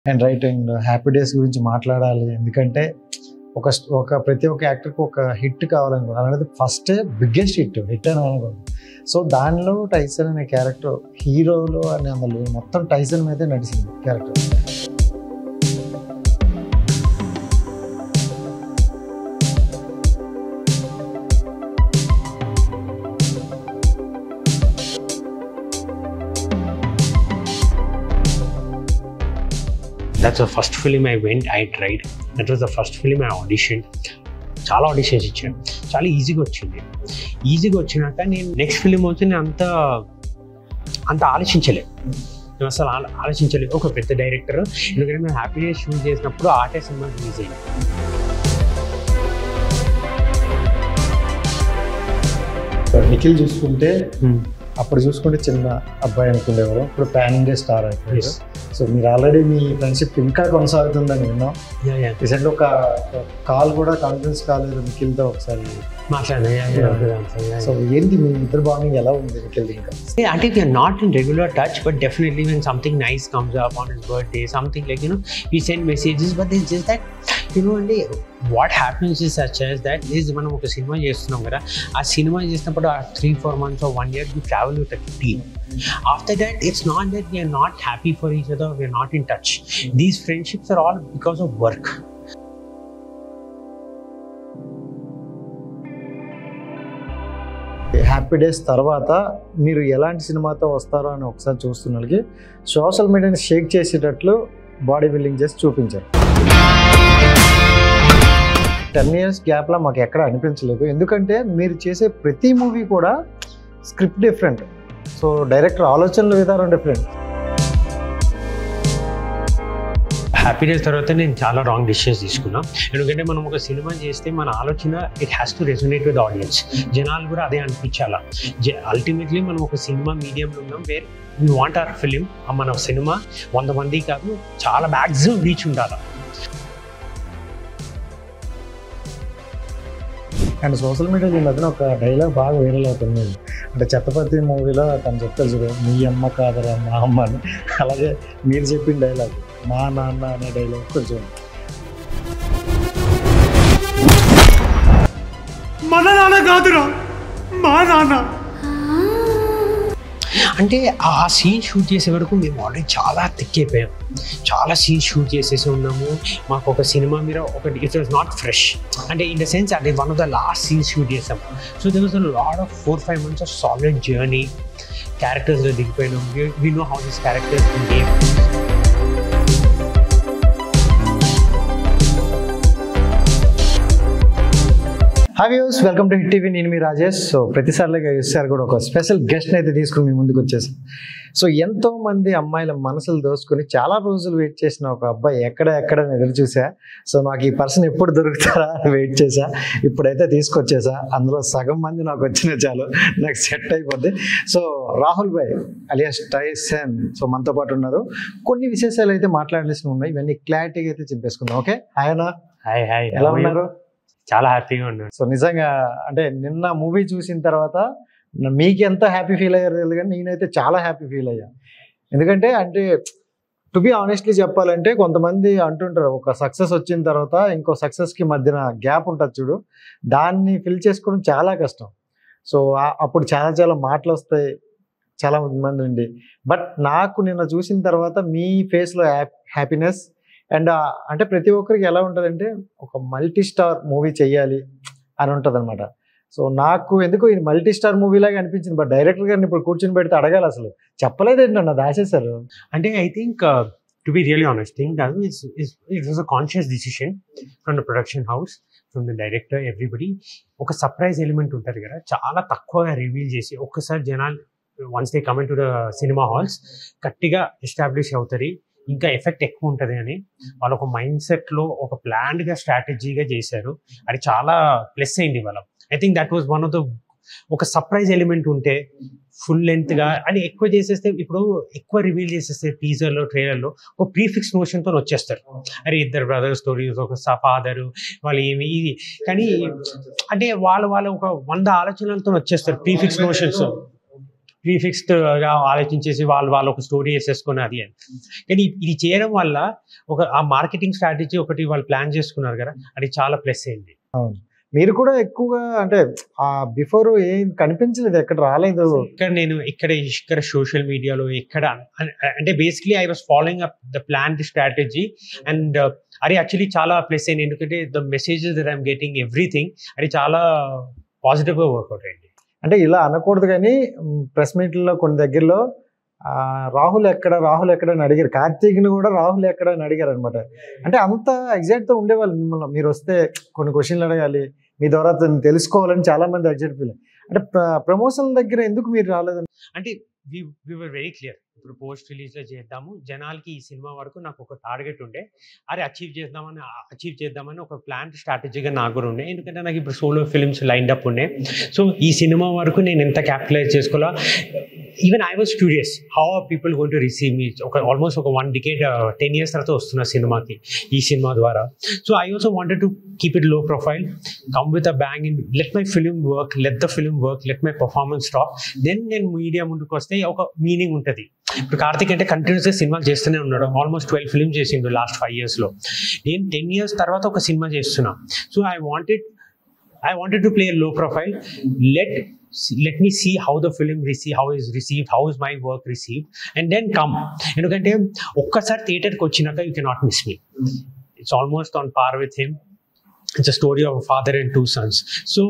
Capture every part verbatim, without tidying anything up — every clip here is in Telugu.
And right and Happy Days గురించి మాట్లాడాలి. ఎందుకంటే ఒక ఒక ప్రతి ఒక్క యాక్టర్కి ఒక హిట్ కావాలనుకో, అలాంటిది ఫస్ట్ బిగ్గెస్ట్ హిట్ హిట్ అని అనుకోండి. సో దానిలో టైసన్ అనే క్యారెక్టర్ హీరోలో అని అందులో మొత్తం టైసన్ మీదే నడిచింది character. That's the first film I went, I tried. That was the first film I auditioned. చాలా ఆడిషన్స్ ఇచ్చాను, చాలా ఈజీగా వచ్చింది. ఈజీగా వచ్చినాక నేను నెక్స్ట్ ఫిలిం వచ్చి నేను అంత అంత ఆలోచించలేదు నేను అసలు ఆలోచించలేదు ఒక పెద్ద డైరెక్టర్. ఎందుకంటే మేము హ్యాపీ డేస్ షూట్ చేసినప్పుడు ఆటే సినిమా రిలీజ్ అయింది. నిఖిల్ చూసుకుంటే అప్పుడు చూసుకుంటే చిన్న అబ్బాయి అనుకునేవారు, ఇప్పుడు పాన్ ఇండియా స్టార్ అయిపోయారు. సో మీరు ఆల్రెడీ మీ ఫ్రెండ్షిప్ ఇంకా కొనసాగుతుందని విన్నాం. రీసెంట్ ఒక కాల్ కూడా కాన్ఫరెన్స్ కాల్ నిఖిల్తో ఒకసారి మాట్లాడినా. సో ఏంటి మీ ఇద్దరు బాండింగ్ ఎలా ఉంది నిఖిల్? ఇంకా అంటే we're not in regular touch, but definitely when something nice comes up on his birthday, something like you know we send messages. But it's just that you know అండి what happens is such as that is మనం ఒక సినిమా చేస్తున్నాం కదా, ఆ సినిమా చేసినప్పుడు ఆ three four months or one year we travel with a team. After that, it's not that we are not happy for each other, we are not in touch. These friendships are all because of work. Happy Days తర్వాత మీరు ఎలాంటి సినిమాతో వస్తారో అని ఒకసారి చూస్తున్నకి సోషల్ మీడియాని షేక్ చేసేటట్లు బాడీ బిల్డింగ్ చేసి చూపించారు. టెన్ ఇయర్స్ గ్యాప్లో మాకు ఎక్కడ అనిపించలేదు, ఎందుకంటే మీరు చేసే ప్రతి మూవీ కూడా స్క్రిప్ట్ డిఫరెంట్, సో డైరెక్టర్ ఆలోచనల విధానం డిఫరెంట్. హ్యాపీ డేస్ తర్వాత నేను చాలా రాంగ్ డిసిషన్స్ తీసుకున్నాను. ఎందుకంటే మనం ఒక సినిమా చేస్తే మన ఆలోచన it has to resonate with audience. జనాలు కూడా అదే అనిపించాలా. అల్టిమేట్లీ మనం ఒక సినిమా మీడియంలో ఉన్నాం where we want our film, మన సినిమా వంద మంది కాదు చాలా మ్యాక్సిమం రీచ్ ఉండాలి. అండ్ సోషల్ మీడియాలో ఈ మధ్యన ఒక డైలాగ్ బాగా వైరల్ అవుతుంది. అంటే ఛత్రపతి మూవీలో తను చెప్తారు చూడు, మీ అమ్మ కాదరా మా అమ్మ అని. అలాగే మీరు చెప్పిన డైలాగ్ మా నాన్న అనే డైలాగ్ కొంచెం మన నాన్న కాదురా మా నాన్న అంటే ఆ సీన్ షూట్ చేసే వరకు మేము ఆల్రెడీ చాలా తిక్కైపోయాం, చాలా సీన్స్ షూట్ చేసేసి ఉన్నాము. మాకు ఒక సినిమా మీద ఒకటి ఇట్ వాజ్ నాట్ ఫ్రెష్, అంటే ఇన్ ద సెన్స్ అంటే one of the last scenes shoot చేసాము. So there was a lot of four five months of solid journey. క్యారెక్టర్స్లో దిగిపోయినాం, we know how this characters behave. Hi views, welcome to Hit TV. నేను మీ రాజేష్. సో ప్రతిసారిగా ఈసారి కూడా ఒక స్పెషల్ గెస్ట్ని అయితే తీసుకుని మీ ముందుకు వచ్చేసాం. సో ఎంతో మంది అమ్మాయిల మనసులు దోసుకుని చాలా రోజులు వెయిట్ చేసిన ఒక అబ్బాయి ఎక్కడ ఎక్కడ ఎదురు చూసా. సో నాకు ఈ పర్సన్ ఎప్పుడు దొరుకుతారా అని వెయిట్ చేశా, ఇప్పుడైతే తీసుకొచ్చేసా. అందులో సగం మంది నాకు వచ్చిన చాలు, నాకు సెట్ అయిపోద్ది. So Rahul bhai alias Tyson so మనతో పాటు ఉన్నారు. కొన్ని విశేషాలు అయితే మాట్లాడాల్సి ఉన్నాయి, ఇవన్నీ క్లారిటీగా అయితే చెప్పేసుకుందాం. ఓకే, హాయ్ అన్న. హాయ్ హాయ్, ఎలా ఉన్నారు? చాలా హ్యాపీగా ఉన్నాను. సో నిజంగా అంటే నిన్న మూవీ చూసిన తర్వాత మీకు ఎంత హ్యాపీ ఫీల్ అయ్యారు తెలియదు, కానీ నేనైతే చాలా హ్యాపీ ఫీల్ అయ్యా. ఎందుకంటే అంటే టు బి ఆనెస్ట్లీ చెప్పాలంటే కొంతమంది అంటుంటారు ఒక సక్సెస్ వచ్చిన తర్వాత ఇంకో సక్సెస్కి మధ్యన గ్యాప్ ఉంటుంది చూడు, దాన్ని ఫిల్ చేసుకోవడం చాలా కష్టం. సో అప్పుడు చాలా చాలా మాటలు వస్తాయి చాలా మంది ఉండి, బట్ నాకు నిన్న చూసిన తర్వాత మీ ఫేస్లో హ్యాపీనెస్ అండ్ అంటే ప్రతి ఒక్కరికి ఎలా ఉంటుందంటే ఒక మల్టీ స్టార్ మూవీ చెయ్యాలి అని ఉంటుంది అనమాట. సో నాకు ఎందుకో ఇది మల్టీ స్టార్ మూవీ లాగా అనిపించింది, బట్ డైరెక్టర్ గారిని ఇప్పుడు కూర్చొని పెడితే అడగాలి, అసలు చెప్పలేదేంటి అన్న దాచేశారు. అంటే I think to be really honest think it was a conscious decision from the production house, from the director, everybody. ఒక సర్ప్రైజ్ ఎలిమెంట్ ఉంటుంది కదా, చాలా తక్కువగా రివీల్ చేసి ఒక్కసారి జనాలు once they come in to the cinema halls గట్టిగా ఎస్టాబ్లిష్ అవుతారు, ఇంకా ఎఫెక్ట్ ఎక్కువ ఉంటుంది అని వాళ్ళు ఒక మైండ్ సెట్లో ఒక ప్లాన్డ్గా స్ట్రాటజీగా చేశారు. అది చాలా ప్లస్ అయింది వాళ్ళ. I think that was one of the ఒక సర్ప్రైజ్ ఎలిమెంట్ ఉంటే ఫుల్ లెంత్గా అని ఎక్కువ చేసేస్తే, ఇప్పుడు ఎక్కువ రివీల్ చేసేస్తే టీజర్లో ట్రైలర్లో ఒక ప్రీఫిక్స్ నోషన్తో వచ్చేస్తారు. అరే ఇద్దరు బ్రదర్ స్టోరీస్, ఒక ఫాదరు వాళ్ళు ఏమి ఇది, కానీ అంటే వాళ్ళు వాళ్ళ ఒక వంద ఆలోచనలతో వచ్చేస్తారు ప్రీఫిక్స్ నోషన్స్. ప్రీఫిక్స్డ్ గా ఆలోచించేసి వాళ్ళు వాళ్ళు ఒక స్టోరీ వేసేసుకుని అది అని. కానీ ఇది చేయడం వల్ల ఒక ఆ మార్కెటింగ్ స్ట్రాటజీ ఒకటి వాళ్ళు ప్లాన్ చేసుకున్నారు కదా, అది చాలా ప్లస్ అయింది. అవును, మీరు కూడా ఎక్కువగా అంటే ఆ బిఫోర్ ఏం కనిపించలేదు, ఎక్కడ రాలేదు. ఇక్కడ నేను ఇక్కడ ఇక్కడ సోషల్ మీడియాలో ఎక్కడ అంటే basically I was following up the plan strategy and అది యాక్చువల్లీ చాలా ప్లస్ అయింది. ఎందుకంటే the messages that I'm getting everything అది చాలా పాజిటివ్గా వర్కౌట్ అయింది. అంటే ఇలా అనకూడదు కానీ ప్రెస్ మీట్లో కొన్ని దగ్గరలో రాహుల్ ఎక్కడ రాహుల్ ఎక్కడ అని అడిగారు, కార్తీక్ని కూడా రాహుల్ ఎక్కడ అని అడిగారు అనమాట. అంటే అంత ఎగ్జైట్తో ఉండేవాళ్ళు మిమ్మల్ని, మీరు వస్తే కొన్ని క్వశ్చన్లు అడగాలి, మీ ద్వారా తెలుసుకోవాలని చాలా మంది ఎగ్జైట్ ఫీల్. అంటే ప్రమోషన్ దగ్గర ఎందుకు మీరు రాలేదని? అంటే we we were very clear, ఇప్పుడు పోస్ట్ రిలీజ్లో చేద్దాము, జనాలకి ఈ సినిమా వరకు నాకు ఒక టార్గెట్ ఉండే, అది అచీవ్ చేద్దామని అచీవ్ చేద్దామని ఒక ప్లాన్ స్ట్రాటజీగా నాకు కూడా ఉండే. ఎందుకంటే నాకు ఇప్పుడు సోలో ఫిల్మ్స్ లైన్డ్ అప్ ఉండే. సో ఈ సినిమా వరకు నేను ఎంత క్యాపిటలైజ్ చేసుకోవాలా, even I was curious how are people going to receive me. ఒక ఆల్మోస్ట్ ఒక వన్ డికేడ్ టెన్ ఇయర్స్ తర్వాత వస్తున్న సినిమాకి ఈ సినిమా ద్వారా. So I also wanted to keep it low profile, come with a bang in, let my film work, let the film work, let my performance talk, then నేను మీడియా ముందుకు వస్తే ఒక మీనింగ్ ఉంటుంది. ఇప్పుడు కార్తిక్ అంటే కంటిన్యూస్గా సినిమాలు చేస్తూనే ఉన్నాడు, ఆల్మోస్ట్ ట్వెల్వ్ ఫిల్మ్స్ చేసిండు లాస్ట్ ఫైవ్ ఇయర్స్లో. నేను టెన్ ఇయర్స్ తర్వాత ఒక సినిమా చేస్తున్నా. So I wanted I wanted to play low profile, let let me see how the film receive, how is received, how is my work received, and then come. ఎందుకంటే ఒక్కసారి థియేటర్కి వచ్చినాక you cannot miss me. It's almost on par with him. It's a story of a father and two sons. So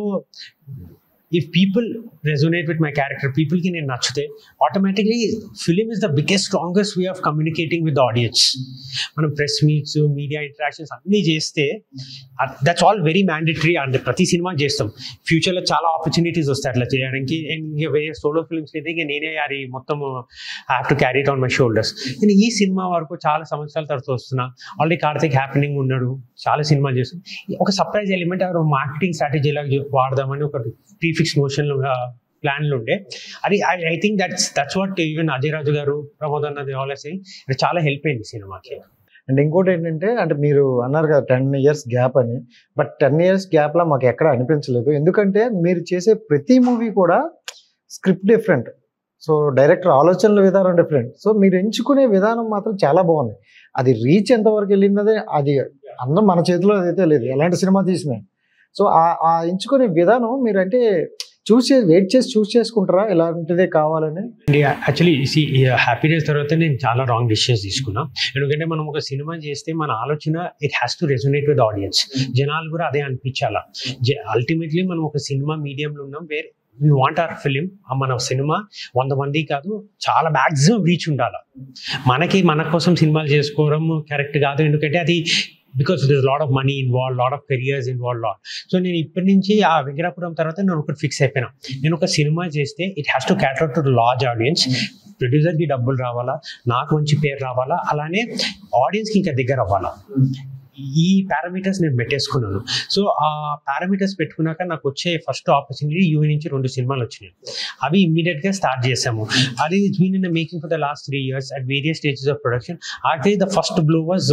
if people resonate with my character, people ki nenu nachute, automatically film is the biggest strongest way of communicating with the audience. Manam press meets, media interactions anni cheste, that's all very mandatory and prati cinema chestam. Future lo chaala opportunities vastayi atla cheyadaniki, and ve solo films ki inge nene yari mottam I have to carry it on my shoulders. Ini ee cinema varaku chaala samvatsaraల tarvata vastuna, already Karthik happening unnadu, chaala cinema chestam. Oka surprise element or marketing strategy la vaadamani oka prefix notion ప్లాన్లు ఉండే. అది I I think that's that's what even Ajay Raju garu, Pramod అన్నది ఆల్వేస్ అది చాలా హెల్ప్ అయింది సినిమాకి. అండ్ ఇంకోటి ఏంటంటే, అంటే మీరు అన్నారు కదా టెన్ ఇయర్స్ గ్యాప్ అని, బట్ టెన్ ఇయర్స్ గ్యాప్లో మాకు ఎక్కడ అనిపించలేదు. ఎందుకంటే మీరు చేసే ప్రతి మూవీ కూడా స్క్రిప్ట్ డిఫరెంట్, సో డైరెక్టర్ ఆలోచనల విధానం డిఫరెంట్, సో మీరు ఎంచుకునే విధానం మాత్రం చాలా బాగుంది. అది రీచ్ ఎంతవరకు వెళ్ళింది అది అందరం మన చేతిలో అయితే లేదు, ఎలాంటి సినిమా తీసినా. సో ఆ ఎంచుకునే విధానం మీరు అంటే చూస్ చేసి వెయిట్ చేసి చూస్ చేసుకుంటారా ఇలాంటిదే కావాలని? యాక్చువల్లీ హ్యాపీ డేస్ తర్వాత నేను చాలా రాంగ్ డిసిషన్స్ తీసుకున్నా. ఎందుకంటే మనం ఒక సినిమా చేస్తే మన ఆలోచన it has to resonate with audience, జనాలు కూడా అదే అనిపించాలా. అల్టిమేట్లీ మనం ఒక సినిమా మీడియంలో ఉన్నాం, వేరే వీ వాంట్ అవర్ ఫిలిం, మన సినిమా వంద మంది కాదు చాలా మ్యాక్సిమం రీచ్ ఉండాలి. మనకి మన కోసం సినిమాలు చేసుకోవడం కరెక్ట్ కాదు, ఎందుకంటే అది because there's a lot of money involved, lot of careers involved. So నేను ఇప్పటి నుంచి ఆ వెంకటాపురం తర్వాత నేను ఒకటి ఫిక్స్ అయిపోయినా, నేను ఒక సినిమా చేస్తే it has to cater to large audience. ప్రొడ్యూసర్కి డబ్బులు రావాలా, నాకు మంచి పేరు రావాలా, అలానే ఆడియన్స్కి ఇంకా దగ్గర అవ్వాలా. ఈ పారామీటర్స్ నేను పెట్టేసుకున్నాను. సో ఆ పారామీటర్స్ పెట్టుకున్నాక నాకు వచ్చే ఫస్ట్ ఆపర్చునిటీ యూవి నుంచి రెండు సినిమాలు వచ్చినాయి. అవి ఇమ్మీడియట్గా స్టార్ట్ చేసాము. అది it's been in the making for the last three years at various stages of production. అయితే ద ఫస్ట్ బ్లో వాజ్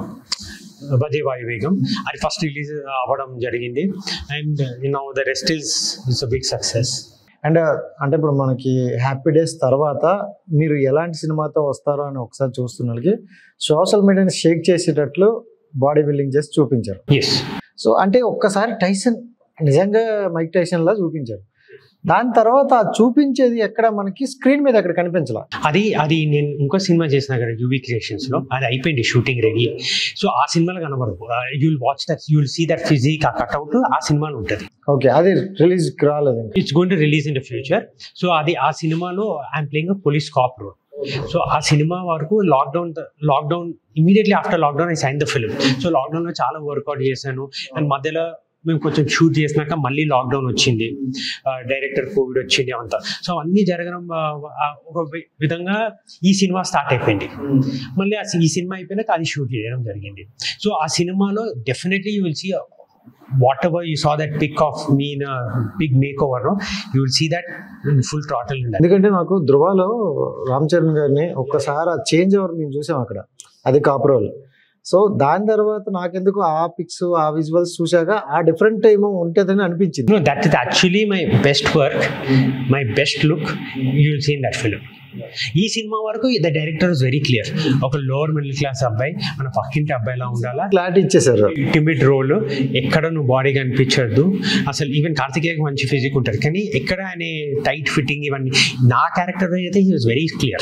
వదే వాయువేగం, అది ఫస్ట్ రిలీజ్ అవ్వడం జరిగింది. And now the rest is it's a big success. And అంటే ఇప్పుడు మనకి హ్యాపీ డేస్ తర్వాత మీరు ఎలాంటి సినిమాతో వస్తారో అని ఒకసారి చూస్తున్నకి సోషల్ మీడియాని షేక్ చేసేటట్లు బాడీ బిల్డింగ్ చేసి చూపించారు. సో అంటే ఒక్కసారి టైసన్ నిజంగా మైక్ టైసన్ లా చూపించారు. దాని తర్వాత చూపించేది ఎక్కడ మనకి స్క్రీన్ మీద ఎక్కడ కనిపించాల. అది అది నేను ఇంకో సినిమా చేసిన కదా యూవీ క్రియేషన్స్ లో, అది అయిపోయింది షూటింగ్ రెడీ. సో ఆ సినిమాలో కనబడదు, you will watch that, you will see that physique, ఆ కట్అవుట్ ఆ సినిమాలో ఉంటుంది. ఓకే, అది రిలీజ్ రాలేదు, it's going to release in the future. So అది ఆ సినిమాలో I'm playing a police cop role. So ఆ సినిమా వరకు lockdown lockdown immediately after lockdown I sign the film. So లాక్డౌన్లో చాలా వర్కౌట్ చేశాను. అండ్ మధ్యలో మేము కొంచెం షూట్ చేసినాక మళ్ళీ లాక్డౌన్ వచ్చింది, డైరెక్టర్ కోవిడ్ వచ్చింది అంతా. సో అన్నీ జరగడం ఒక విధంగా ఈ సినిమా స్టార్ట్ అయిపోయింది. మళ్ళీ ఈ సినిమా అయిపోయినాక అది షూట్ చేయడం జరిగింది. సో ఆ సినిమాలో definitely you will see whatever you saw that pic of me in a big makeover, no, you will see that in full throttle in that. ఎందుకంటే నాకు ధృవాలో రామ్ చరణ్ గారిని ఒక్కసారి ఆ చేంజ్ ఓవర్ మేము చూసాం అక్కడ, అది కాపురోల్. సో దాని తర్వాత నాకెందుకు ఆ పిక్స్ ఆ విజువల్స్ చూశాక ఆ డిఫరెంట్ ఏమో ఉంటుందని అనిపించింది. No, that is actually my best work, my best look you will see in that film. ఈ సినిమా వరకు the director is very clear. ఒక లోవర్ మిడిల్ క్లాస్ అబ్బాయి మన పక్కింటి అబ్బాయిలా ఉండాలా, క్లారిటీ ఇచ్చేసారు. టిమిడ్ రోల్, ఎక్కడ నువ్వు బాడీ కనిపించద్దు. అసలు ఈవెన్ కార్తికేయకి మంచి ఫిజిక్ ఉంటుంది కానీ ఎక్కడ ఆయన టైట్ ఫిట్టింగ్ ఇవన్నీ. నా క్యారెక్టర్ అయితే హీ వాజ్ వెరీ క్లియర్.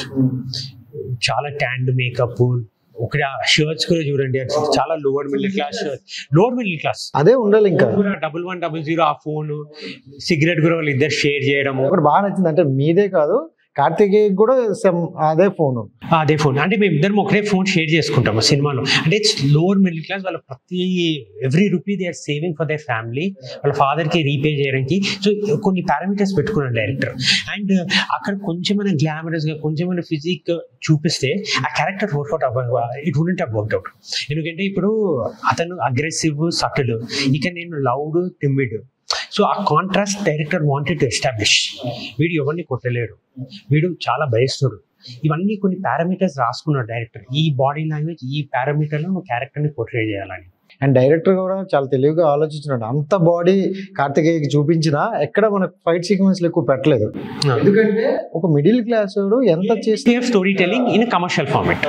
చాలా ట్యాండ్ మేకప్, ఒక షర్ట్స్ కూడా చూడండి చాలా lower middle class shirt, lower middle class అదే ఉండాలి. ఇంకా డబుల్ వన్ డబుల్ జీరో ఆ ఫోన్ సిగరెట్ కూడా వాళ్ళు ఇద్దరు షేర్ చేయడం ఒకటి బాగా నచ్చింది. అంటే మీదే కాదు కార్తికేయ కూడా సేమ్ అదే ఫోన్ అదే ఫోన్ అంటే మేము ఇద్దరం ఒకటే ఫోన్ షేర్ చేసుకుంటాము సినిమాలో. అంటే ఇట్స్ లోవర్ మిడిల్ క్లాస్. వాళ్ళ ప్రతి every rupee they are saving for their family, వాళ్ళ ఫాదర్కి రీపే చేయడానికి. సో కొన్ని పారామీటర్స్ పెట్టుకున్నాడు డైరెక్టర్. అండ్ అక్కడ కొంచెమైనా గ్లామరస్గా కొంచెమైనా ఫిజిక్ చూపిస్తే ఆ క్యారెక్టర్ వర్కౌట్ అవ్వ ఇట్ వుడెంట్ హావ్ వర్క్అవుట్. ఎందుకంటే ఇప్పుడు అతను అగ్రెసివ్ సటిల్, ఇక నేను లౌడ్ టిమిడ్. సో ఆ contrast director wanted to establish. వీడు ఎవరిని కొట్టలేడు, వీడు చాలా భయస్తుడు. ఇవన్నీ కొన్ని పారామీటర్స్ రాసుకున్నాడు డైరెక్టర్. ఈ బాడీ లాంగ్వేజ్ ఈ పారామీటర్లో నువ్వు క్యారెక్టర్ని పోర్ట్రే చేయాలని. అండ్ డైరెక్టర్ కూడా చాలా తెలివిగా ఆలోచించినాడు. అంత బాడీ కార్తికేయకి చూపించినా ఎక్కడ మనకు ఫైట్ సీక్వెన్స్ ఎక్కువ పెట్టలేదు. ఎందుకంటే ఒక మిడిల్ క్లాస్ ఎంత చేస్తే story telling in commercial format.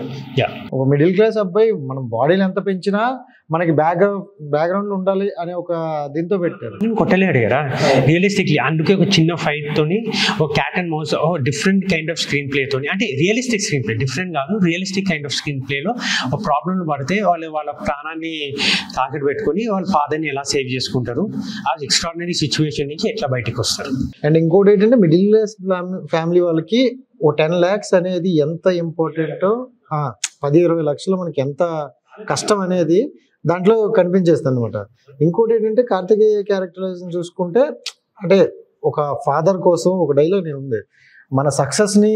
ఒక మిడిల్ క్లాస్ అబ్బాయి మనం బాడీలు ఎంత పెంచినా మనకి బ్యాక్ బ్యాక్గ్రౌండ్ ఉండాలి అనే ఒక దీంతో పెట్టారు. కొట్టలేడు కదా రియలిస్టిక్లీ. అందుకే ఒక చిన్న ఫైట్ తోని ఒక cat and mouse different kind of screenplay తోని, అంటే రియలిస్టిక్ స్క్రీన్ ప్లే, డిఫరెంట్ కాదు రియలిస్టిక్ కైండ్ ఆఫ్ స్క్రీన్ ప్లేలో ఒక ప్రాబ్లంలు పడితే వాళ్ళు వాళ్ళ ప్రాణాన్ని తాకట్టు పెట్టుకుని వాళ్ళ ఫాదర్ని ఎలా సేవ్ చేసుకుంటారు, ఆ ఎక్స్ట్రాడినరీ సిచ్యువేషన్ నుంచి ఎట్లా బయటకు వస్తారు. అండ్ ఇంకోటి ఏంటంటే మిడిల్ క్లాస్ ఫ్యామిలీ వాళ్ళకి ఓ టెన్ ల్యాక్స్ అనేది ఎంత ఇంపార్టెంటో, పది ఇరవై లక్షలు మనకి ఎంత కష్టం అనేది దాంట్లో కనిపించేస్తుంది అనమాట. ఇంకోటి ఏంటంటే కార్తికేయ క్యారెక్టరైజేషన్ చూసుకుంటే అంటే ఒక ఫాదర్ కోసం ఒక డైలాగ్ నేను ఉంది, మన సక్సెస్ని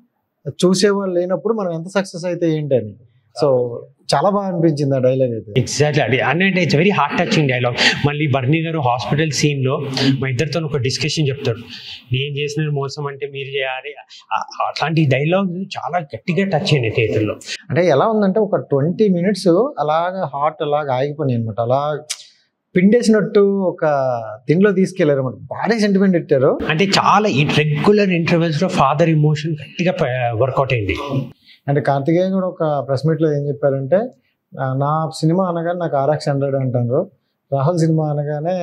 చూసేవాళ్ళు లేనప్పుడు మనం ఎంత సక్సెస్ అయితే ఏంటని. సో చాలా బాగా అనిపించింది ఆ డైలాగ్ అయితే. ఎగ్జాక్ట్లీ అది అంటే it's very heart touching dialogue. మళ్ళీ బర్నీ గారు హాస్పిటల్ సీన్లో మా ఇద్దరితో ఒక డిస్కషన్ చెప్తాడు, నేను చేసిన మోసం అంటే మీరు చేయాలి. అట్లాంటి డైలాగ్ చాలా గట్టిగా టచ్ అయ్యింది థియేటర్లో. అంటే ఎలా ఉందంటే ఒక ట్వంటీ మినిట్స్ అలాగా హార్ట్ అలాగా ఆగిపోయినాయి అనమాట. అలా పిండేసినట్టు ఒక దీనిలో తీసుకెళ్లారు అనమాట. భారీ సెంటిమెంట్ ఇట్టారు. అంటే చాలా రెగ్యులర్ ఇంటర్వెల్స్ లో ఫాదర్ ఇమోషన్ గట్టిగా వర్కౌట్ అయింది. అంటే కార్తికేయ కూడా ఒక ప్రెస్ మీట్లో ఏం చెప్పారంటే, నా సినిమా అనగానే నాకు ఆర్ఎక్స్ హండ్రెడ్ అంటారు, రాహుల్ సినిమా అనగానే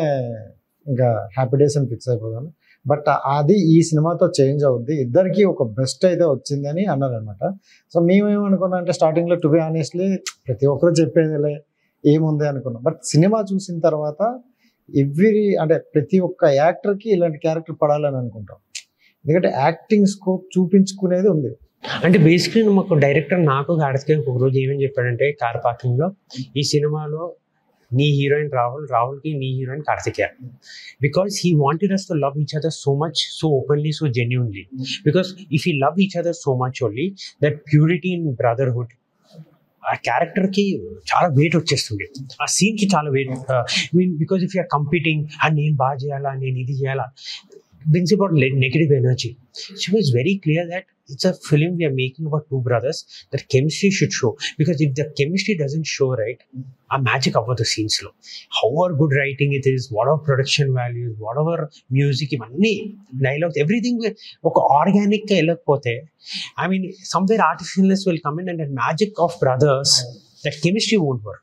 ఇంకా హ్యాపీ డేస్ అని ఫిక్స్ అయిపోతాను. బట్ అది ఈ సినిమాతో చేంజ్ అవుద్ది, ఇద్దరికి ఒక బెస్ట్ అయితే వచ్చిందని అన్నారనమాట. సో మేమేమనుకున్నాం అంటే స్టార్టింగ్లో టు బి ఆనెస్ట్లీ ప్రతి ఒక్కరు చెప్పేదిలే ఏముంది అనుకున్నాం. బట్ సినిమా చూసిన తర్వాత ఎవ్రీ అంటే ప్రతి ఒక్క యాక్టర్కి ఇలాంటి క్యారెక్టర్ పడాలని అనుకుంటాం. ఎందుకంటే యాక్టింగ్ స్కోప్ చూపించుకునేది ఉంది. అంటే బేసిక్లీ మాకు డైరెక్టర్ నాకు కార్తికేయ ఒక రోజు ఏమని చెప్పాడంటే కార్ పార్కింగ్లో, ఈ సినిమాలో నీ హీరోయిన్ రాహుల్, రాహుల్కి నీ heroine Kartikeya. Because he wanted us to love each other so much, so openly, so genuinely. Because if we love each other so much only, that purity in brotherhood, ఆ క్యారెక్టర్కి చాలా వెయిట్ వచ్చేస్తుంది, ఆ సీన్కి చాలా weight. Mean because if you're competing and నేను బాగా చేయాలా, నేను ఇది చేయాలా, brings about negative energy. She was very clear that it's a film we are making about two brothers, that chemistry should show. Because if the chemistry doesn't show right, a magic about the scenes lo, however good writing it is, whatever production values, whatever music, ivanni dialogues, everything oka organic ga elakapothe, I mean somewhere artificialness will come in, and that magic of brothers, that chemistry won't work.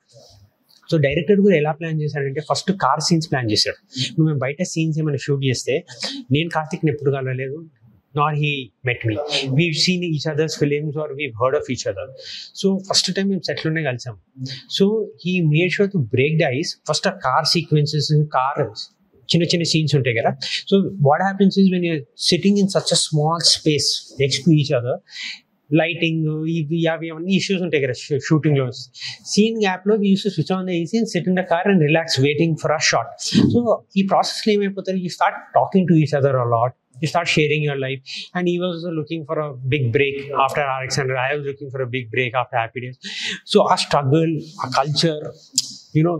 So director కూడా ఎలా ప్లాన్ చేశాడంటే ఫస్ట్ కార్ సీన్స్ ప్లాన్ చేశాడు. నువ్వు మేము బయట సీన్స్ ఏమైనా షూట్ చేస్తే నేను కార్తిక్ని ఎప్పుడు కలవలేదు, nor he met me, we've seen each other's films or we've heard of each other. So first time మేము సెట్లోనే కలిసాం. So he made sure to break the ice. First ఆ కార్ సీక్వెన్సెస్, కార్ చిన్న చిన్న సీన్స్ ఉంటాయి కదా. So what happens is when you're sitting in such a small space next to each other, lighting ఇవి అవి అవన్నీ ఇష్యూస్ ఉంటాయి కదా షూటింగ్ లో. సీన్ గ్యాప్ లో use to switch on the AC and sit in the car and relax waiting for a shot. So ఈ ప్రాసెస్ లో ఏమైపోతారు, you start talking to each other a lot, you start sharing your life. And he was looking for a big break after R X hundred, I was looking for a big break after Happy Days. So our struggle, our culture, you know,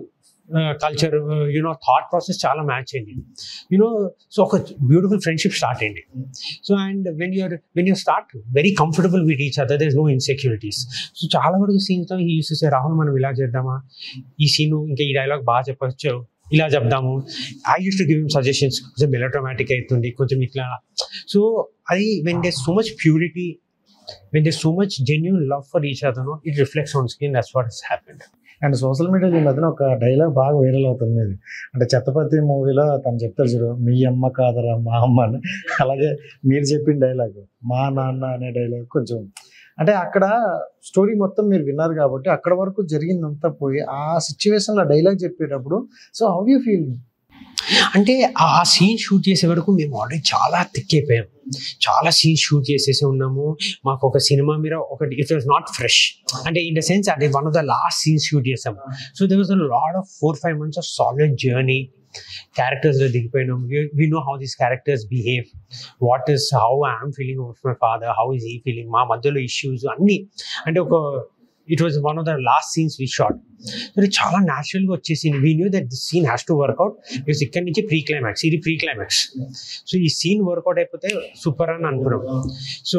culture you know thought process చాలా మ్యాచ్ అయింది యూనో సో ఒక బ్యూటిఫుల్ ఫ్రెండ్షిప్ స్టార్ట్ అయింది so and when you're when you start very comfortable with each other there is no insecurities so చాలా వరకు సీన్స్తో ఈ యూస్ చేసే రాహుల్ మనం ఇలా చేద్దామా ఈ సీను ఇంకా ఈ డైలాగ్ బాగా చెప్పచ్చు ఇలా చెప్దాము I used to give him suggestions కొంచెం మెలోడ్రామాటిక్ అవుతుంది కొంచెం ఇట్లా సో అది when there so much purity when there so much genuine love for each other it reflects on screen that's what has happened. And social మీడియాలో ఈ మధ్యన ఒక డైలాగ్ బాగా వైరల్ అవుతుంది ఇది అంటే ఛత్రపతి మూవీలో తను చెప్తారు చూడు మీ అమ్మ కాదరా మా అమ్మ అని అలాగే మీరు చెప్పిన డైలాగ్ మా నాన్న అనే డైలాగ్ కొంచెం అంటే అక్కడ స్టోరీ మొత్తం మీరు విన్నారు కాబట్టి అక్కడ వరకు జరిగిందంతా పోయి ఆ సిచ్యువేషన్లో డైలాగ్ చెప్పేటప్పుడు సో హౌ యూ ఫీల్ అంటే ఆ సీన్ షూట్ చేసే వరకు మేము ఆల్రెడీ చాలా తిక్కైపోయాం చాలా సీన్స్ షూట్ చేసేసి ఉన్నాము మాకు ఒక సినిమా మీద ఒకటి ఇట్ వాజ్ నాట్ ఫ్రెష్ అంటే ఇన్ ద సెన్స్ అది one of the last scenes shoot చేసాము so there was a lot of four five months of solid journey క్యారెక్టర్స్లో దిగిపోయినాం we know how these characters behave what is how I'm feeling of my father how is ఈ ఫీలింగ్ మా మధ్యలో ఇష్యూస్ అన్నీ అంటే ఒక it was one of the last scenes we shot అది చాలా న్యాచురల్గా వచ్చేసింది we knew that this scene has to workout because ఇక్కడ నుంచి ప్రీ క్లైమాక్స్ ఇది ప్రీ క్లైమాక్స్ సో ఈ సీన్ వర్కౌట్ అయిపోతే సూపర్ అని అనుకున్నాం సో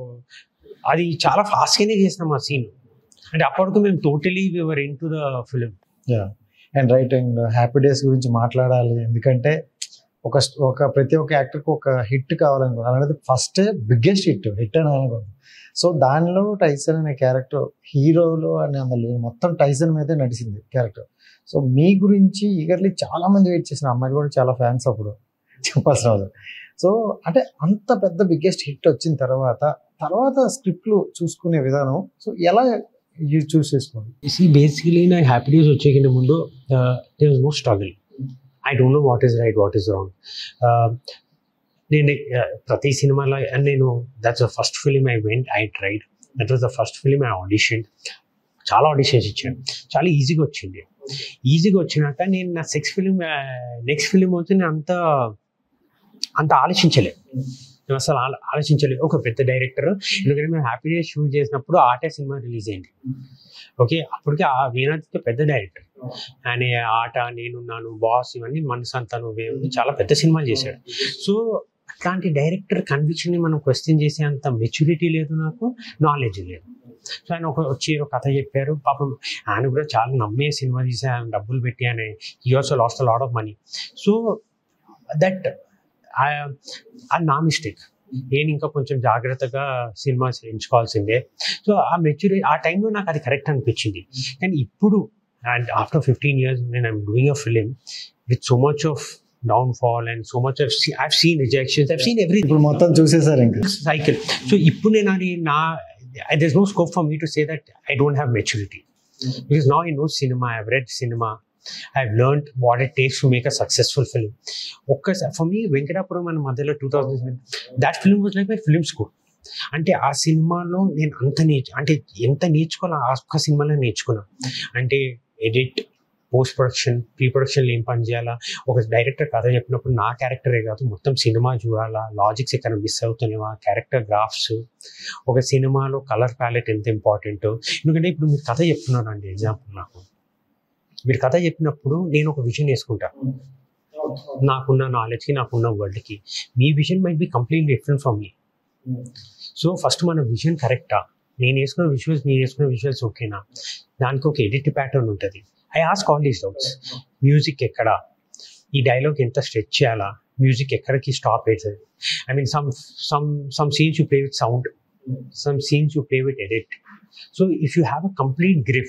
అది చాలా ఫాస్ట్గానే చేసినాం ఆ సీన్ అంటే అప్పటికి మేము totally we're in to the film. Yeah and right and Happy Days గురించి మాట్లాడాలి ఎందుకంటే ఒక ఒక ప్రతి ఒక్క యాక్టర్కి ఒక హిట్ కావాలనుకో అలాంటి ఫస్ట్ బిగ్గెస్ట్ హిట్ హిట్ అని అనుకో సో దానిలో టైసన్ అనే క్యారెక్టర్ హీరోలో అని అందులో మొత్తం టైసన్ మీదే నడిచింది క్యారెక్టర్ సో మీ గురించి ఈగర్లీ చాలా మంది వెయిట్ చేసిన అమ్మాయిలు కూడా చాలా ఫ్యాన్స్ అప్పుడు చెప్పాల్సిన అవసరం సో అంటే అంత పెద్ద బిగ్గెస్ట్ హిట్ వచ్చిన తర్వాత తర్వాత స్క్రిప్ట్లు చూసుకునే విధానం సో ఎలా చూస్ చేసుకోండి. బేసికలీ నా హ్యాపీ డేస్ వచ్చేకిన ముందు there was no struggle I don't know what is right what is wrong నేను ప్రతి సినిమాలో నేను that's the first film I went I tried that was the first film I audition చాలా ఆడిషన్స్ ఇచ్చాను చాలా ఈజీగా వచ్చింది ఈజీగా వచ్చినాక నేను నా సెక్స్ ఫిలిం నెక్స్ట్ ఫిలిం వచ్చి నేను అంత అంత ఆలోచించలేదు నేను అసలు ఆలోచించలేదు ఒక పెద్ద డైరెక్టర్ ఎందుకంటే మేము హ్యాపీ డేస్ షూట్ చేసినప్పుడు ఆటే సినిమా రిలీజ్ అయింది ఓకే అప్పటికి ఆ వీణాదిత్య పెద్ద డైరెక్టర్ ఆయన ఆట నేనున్నాను బాస్ ఇవన్నీ మనసంతా నువ్వే చాలా పెద్ద సినిమాలు చేశాడు సో అట్లాంటి డైరెక్టర్ కన్విక్షన్ని మనం క్వశ్చన్ చేసే అంత మెచ్యూరిటీ లేదు నాకు నాలెడ్జ్ లేదు సో ఆయన ఒక వచ్చి ఒక కథ చెప్పారు పాపం ఆయన కూడా చాలా నమ్మే సినిమా తీసి ఆయన డబ్బులు పెట్టి ఆయన he also lost a lot of money so that అది నా మిస్టేక్ నేను ఇంకా కొంచెం జాగ్రత్తగా సినిమా ఎంచుకోవాల్సిందే సో ఆ మెచ్యూరిటీ ఆ టైంలో నాకు అది కరెక్ట్ అనిపించింది కానీ ఇప్పుడు అండ్ ఆఫ్టర్ ఫిఫ్టీన్ ఇయర్స్ నేను I'm doing a film with so much of downfall and so much I've seen rejections I've seen every ఇప్పుడు మొత్తం చూసేసారు ఇంకా సైకిల్ సో ఇప్పుడు నేను అది నా there's no scope for me to say that I don't have maturity because now I know cinema, I've read cinema, I've learned what it takes to make a successful film. Okay, for me Venkatapuram and Madala two thousand seven that film was like my film school అంటే ఆ సినిమాలో నేను అంత నేర్చు అంటే ఎంత నేర్చుకోవాలో ఆ ఒక్క సినిమాలో నేర్చుకున్నా అంటే ఎడిట్ పోస్ట్ ప్రొడక్షన్ ప్రీ ప్రొడక్షన్లో ఏం పని చేయాలా ఒక డైరెక్టర్ కథ చెప్పినప్పుడు నా క్యారెక్టరే కాదు మొత్తం సినిమా చూడాలా లాజిక్స్ ఎక్కడ మిస్ అవుతున్నావా క్యారెక్టర్ గ్రాఫ్స్ ఒక సినిమాలో కలర్ ప్యాలెట్ ఎంత ఇంపార్టెంట్ ఎందుకంటే ఇప్పుడు మీరు కథ చెప్తున్నాను అండి ఎగ్జాంపుల్ నాకు మీరు కథ చెప్పినప్పుడు నేను ఒక విజన్ వేసుకుంటాను నాకున్న నాలెడ్జ్కి నాకున్న వరల్డ్కి మీ vision might be completely different from me so first మన విజన్ కరెక్టా నేను వేసుకున్న విజువల్స్ మీరు వేసుకున్న విజువల్స్ ఓకేనా దానికి ఒక ఎడిట్ ప్యాటర్న్ ఉంటుంది I ask all these doubts music ఎక్కడ ఈ డైలాగ్ ఎంత స్ట్రెచ్ చేయాలా మ్యూజిక్ ఎక్కడికి స్టాప్ అవుతుంది I mean some some some scenes you play with sound some scenes you play with edit so if you have a complete grip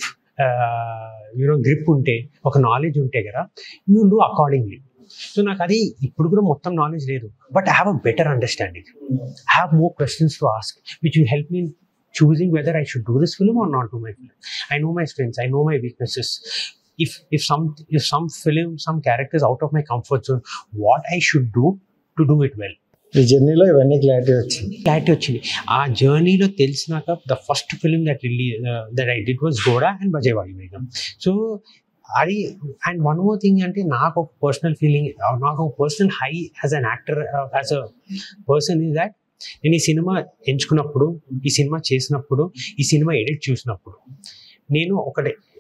you know grip ఉంటే ఒక నాలెడ్జ్ ఉంటే కదా యూ డూ అకార్డింగ్లీ సో నాకు అది ఇప్పుడు కూడా మొత్తం నాలెడ్జ్ లేదు but I have a better understanding I have more questions to ask which will help me choosing whether I should do this film or not do my film. I know my strengths, I know my weaknesses. If if some if some film, some character is out of my comfort zone, what I should do to do it well. ఈ జర్నీలో ఇవన్నీ క్లారిటీ వచ్చింది క్లారిటీ వచ్చింది ఆ జర్నీలో తెలిసినాక the first film that really that I did was గోడా అండ్ బజే వాయువేగం సో అది అండ్ వన్ మోర్ థింగ్ అంటే నాకు ఒక పర్సనల్ ఫీలింగ్ నాకు ఒక personal high as an actor as a person is that నేను ఈ సినిమా ఎంచుకున్నప్పుడు ఈ సినిమా చేసినప్పుడు ఈ సినిమా ఎడిట్ చూసినప్పుడు నేను ఒకటి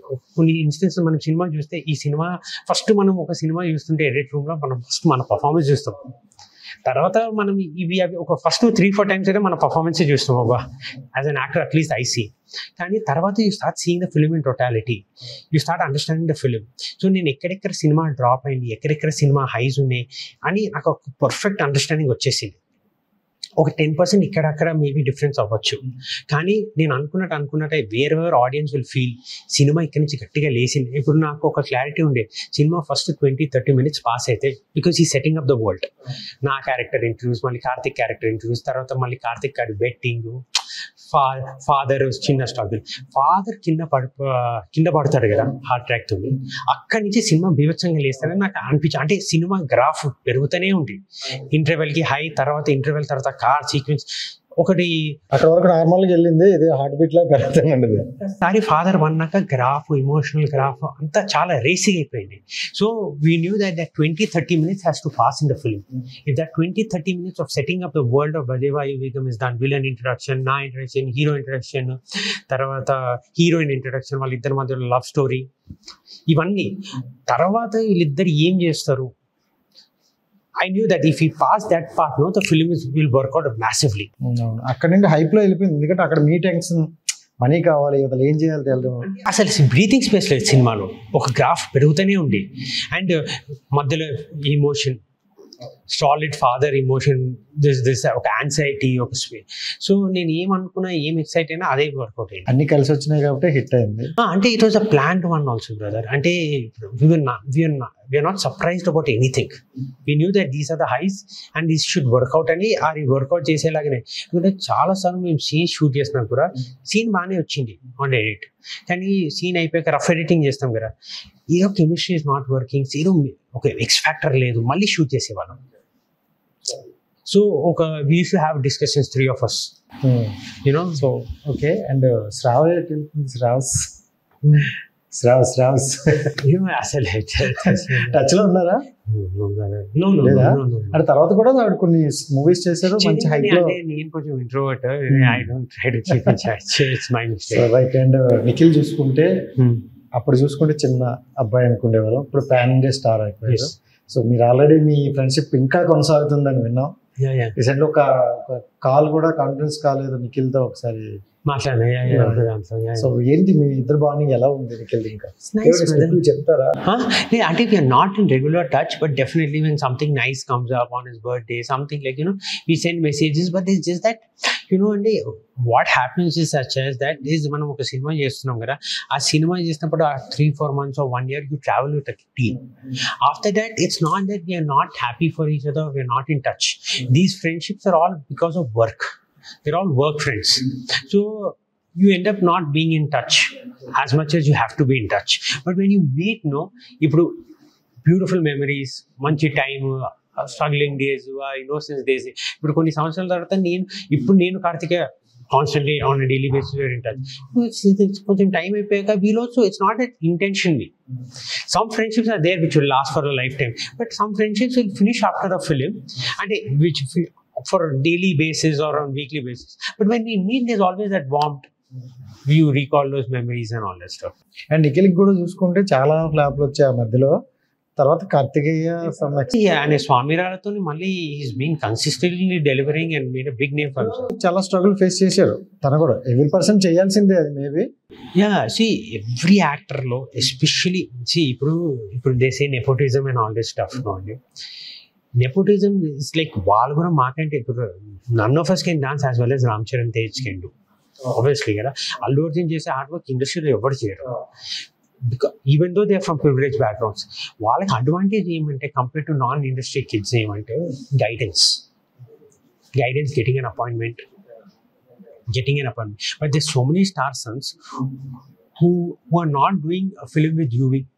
కొన్ని ఇన్స్టెన్స్ మనం సినిమా చూస్తే ఈ సినిమా ఫస్ట్ మనం ఒక సినిమా చూస్తుంటే ఎడిట్ రూమ్లో మనం ఫస్ట్ మన పర్ఫార్మెన్స్ చూస్తాం, తర్వాత మనం ఇవి అవి ఒక ఫస్ట్ త్రీ ఫోర్ టైమ్స్ అయితే మన పర్ఫార్మెన్సే చూస్తాం అబ్బా as an actor at least I see. కానీ తర్వాత you start seeing the film in totality, you start understanding the film. So నేను ఎక్కడెక్కడ సినిమా డ్రాప్ అయింది, ఎక్కడెక్కడ సినిమా హైస్ ఉన్నాయి అని నాకు ఒక పర్ఫెక్ట్ అండర్స్టాండింగ్ వచ్చేసింది. ఒక టెన్ పర్సెంట్ ఇక్కడక్కడ మేబీ డిఫరెన్స్ అవ్వచ్చు, కానీ నేను అనుకున్నట్టు అనుకున్నట్టే వేరే వేరే ఆడియన్స్ విల్ ఫీల్ సినిమా ఇక్కడి నుంచి గట్టిగా లేసింది. ఇప్పుడు నాకు ఒక క్లారిటీ ఉండే, cinema first twenty thirty minutes pass అయితే బికాస్ ఈ సెట్టింగ్ అప్ ద వరల్డ్, నా క్యారెక్టర్ ఇంట్రడ్యూస్, మళ్ళీ కార్తిక్ క్యారెక్టర్ ఇంట్రడ్యూస్, తర్వాత మళ్ళీ కార్తిక్ గారి బెట్టింగ్, ఫా ఫాదర్ చిన్న స్ట్రగుల్, ఫాదర్ కింద పడి కింద పడతాడు కదా హార్ట్ అటాక్ తోని, అక్కడి నుంచి సినిమా బీభత్సంగా లేస్తానని నాకు అనిపించింది. అంటే సినిమా గ్రాఫ్ పెరుగుతూనే ఉంది, ఇంటర్వెల్కి హై, తర్వాత ఇంటర్వెల్ తర్వాత కార్ సీక్వెన్స్ ఒకటి అక్కడ వరకు నార్మల్గా వెళ్ళింది, ఇది హార్ట్ బీట్ లా పెరుగుతుందండి. Sorry father వన్నాక graph, emotional graph అంతా చాలా రేసింగ్ అయిపోయింది. So we knew that that twenty thirty minutes has to pass in the film. If that twenty thirty minutes of setting up the world of బదేవాయు వేగం ఇస్ దాన్ విలన్ ఇంట్రడక్షన్, నా ఇంట్రడక్షన్, హీరో ఇంట్రడక్షన్, తర్వాత హీరోయిన్ ఇంట్రడక్షన్, వాళ్ళిద్దరి మధ్యలో లవ్ స్టోరీ, ఇవన్నీ తర్వాత వీళ్ళిద్దరు ఏం చేస్తారు, I knew that if we pass that part, no, the film is, will work out massively. అక్కడ నుండి హైప్ లో వెళ్ళిపోయింది, ఎందుకంటే అక్కడ మీ టెన్షన్ మనీ కావాలి, ఇవతలు ఏం చేయాలి తెలియదు. అసలు బ్రీతింగ్ స్పేస్ లేదు సినిమాలో, ఒక గ్రాఫ్ పెరుగుతూనే ఉంది. అండ్ మధ్యలో emotion, solid father emotion, this this ఒక యాంగ్జైటీ, ఒక స్పే. సో నేను ఏమనుకున్నా, ఏం ఎక్సైట్ అయినా అదే వర్కౌట్ అయింది. అన్ని కలిసి వచ్చినాయి కాబట్టి హిట్ అయింది. అంటే it was a planned one also brother. అంటే we're not surprised about anything, we knew that these are the highs and this should workout అని, అది వర్కౌట్ చేసేలాగానే. ఎందుకంటే చాలాసార్లు మేము సీన్ షూట్ చేసినా కూడా సీన్ బాగానే వచ్చింది ఆన్ ఎడిట్, కానీ సీన్ అయిపోయాక రఫ్ ఎడిటింగ్ చేస్తాం కదా, ఏదో కెమిస్ట్రీ ఇస్ నాట్ వర్కింగ్, ఏదో ఒక ఎక్స్ ఫ్యాక్టర్ లేదు, మళ్ళీ షూట్ చేసేవాళ్ళం. సో ఒక we used to have discussions three of us, you know. So okay. And Shrav Shravs Shrav Shravs అసలు టచ్ లో ఉన్నారా? అంటే తర్వాత కూడా కొన్ని మూవీస్ చేశారు మంచి హైప్ లో. నేను కొంచెం introvert, I don't try to keep in touch, it's my mistake. Right. And Nikhil చూసుకుంటే అప్పుడు చూసుకుంటే చిన్న అబ్బాయి అనుకునేవారు, ఇప్పుడు పాన్ ఇండియా స్టార్ అయిపోయారు. సో మీరు ఆల్రెడీ మీ ఫ్రెండ్షిప్ ఇంకా కొనసాగుతుందని విన్నాం. రీసెంట్ ఒక కాల్ కూడా, కాన్ఫరెన్స్ కాల్ ఏదో నిఖిల్ తో ఒకసారి మాట్లాడాను. సో ఏంటి మీ ఇద్దరు బాండింగ్ ఎలా ఉంది నిఖిల్? ఇంకా చెప్తారా? అంటే we're not in regular touch, but definitely when something nice comes up on his birthday, something like you know we send messages. But it's just that you know అండి, what happens is such as that is, మనం ఒక సినిమా చేస్తున్నాం కదా, ఆ సినిమా చేసినప్పుడు ఆ three four months or one year you travel with a team. After that it's not that we're not happy for each other, we are not in touch. These friendships are all because of work. They're all work friends. So you end up not being in touch as much as you have to be in touch. But when you meet, no, ఇప్పుడు beautiful memories, మంచి time, struggling days, innocence days. ఇప్పుడు కొన్ని సంవత్సరాల తర్వాత నేను ఇప్పుడు నేను Karthikeya constantly on daily basis we're in touch. కొంచెం టైం అయిపోయాక we'll also it's not that intentionally. Some friendships are there which will last for a lifetime, but some friendships will finish after the film, and which for daily basis or on weekly basis. But when we meet, there's always that warmth. You recall those memories and all that stuff. And Nikhil కూడా చూసుకుంటే చాలా ఫ్లాప్లు వచ్చాయి ఆ మధ్యలో, తర్వాత కార్తికేయ అనే స్వామిరాలతో మళ్ళీ is being consistently delivering and made a big name for himself. చాలా స్ట్రగుల్ ఫేస్ చేశారు తను కూడా, ఎవ్రీ పర్సన్ చేయాల్సిందే అది maybe. Yeah see every actor లో ఎస్పెషలీ సి ఇప్పుడు ఇప్పుడు they say nepotism and all this stuff. Nepotism is like వాళ్ళు కూడా మాకంటే ఇప్పుడు none of us can dance as well as Ram Charan Tej can do. Obviously కదా, అల్లు అర్జున్ చేసే హార్డ్ వర్క్ ఇండస్ట్రీలో ఎవరు చేయరు, because even though they are from privilege backgrounds. వాళ్ళకి అడ్వాంటేజ్ ఏమంటే compare to non industry kids ఏమంటే guidance, guidance getting an appointment, getting an appointment. But there's so many star sons who who are not doing a film with U V.